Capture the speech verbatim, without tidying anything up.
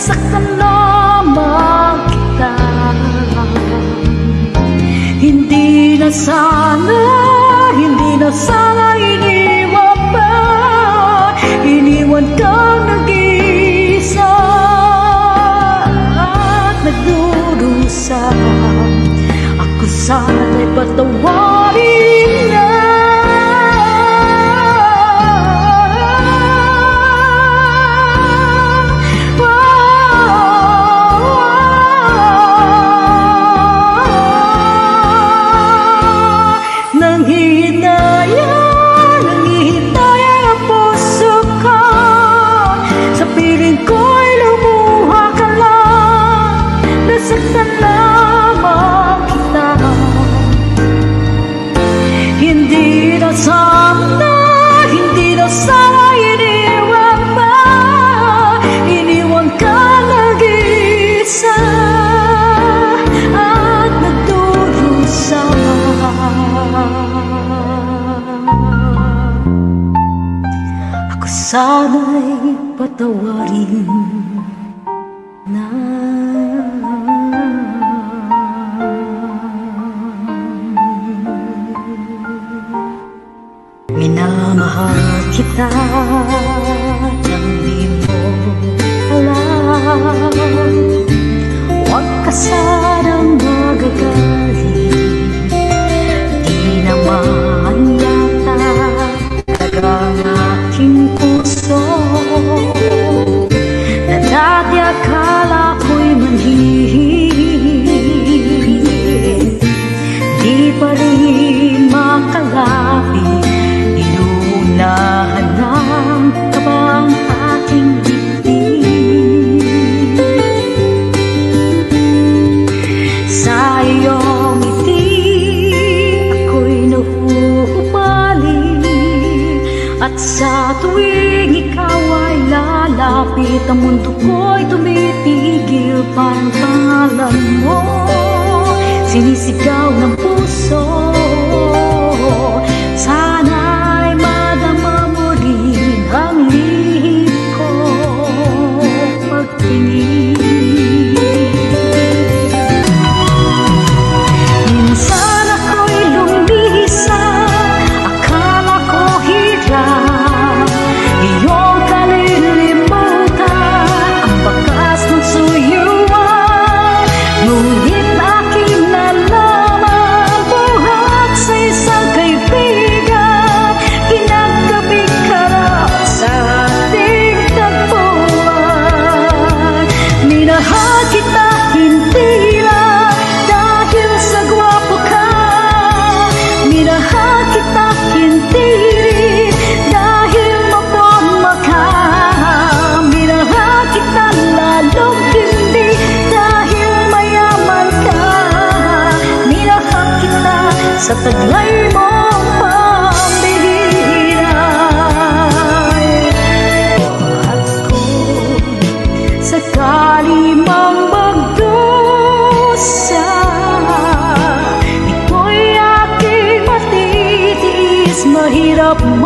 nasaktan lamang kita. Hindi na sana, hindi na sana iniwan pa, iniwan kang nag-iisa at nagdurusa. Ako sana'y patawarin na. Sana'y patawarin na. Minamahal kita nang di mo alam. Huwag ka sanang magagalit, di naman yata talagang aking puso na dati akala ko'y manhihit. Di pa rin makalapit, inuunahan ng kabang aking dibdib. Sa iyong ngiti ako'y nahuhubali, at sa tuwing ikaw ay lalapit, ang mundo ko'y tumitigil. Parang pangalan mo sinisigaw ng puso. Sana'y madama mo rin ang lihim ko pagtingin. Minsan ako'y lumisa, akala ko hirap iyong kalilimutan ang bakas ng suyuan. Ngunit aking nalaman, buhat sa isang kaibigan, kinagabi karap sa ating tagpuan. Minahal kita hindi lang dahil sa gwapo ka, minahal kita hindi rin dahil mapagma ka, minahal kita lalong hindi dahil mayaman ka, minahal kita sa taglay mong pambihira. At kung sakali mang magdusa, ito'y aking matitiis. Mahirap